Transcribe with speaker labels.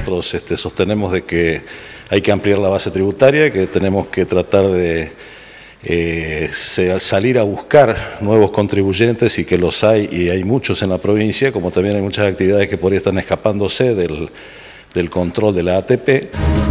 Speaker 1: nosotros sostenemos de que hay que ampliar la base tributaria, que tenemos que tratar de salir a buscar nuevos contribuyentes, y que los hay, y hay muchos en la provincia, como también hay muchas actividades que por ahí están escapándose del control de la ATP.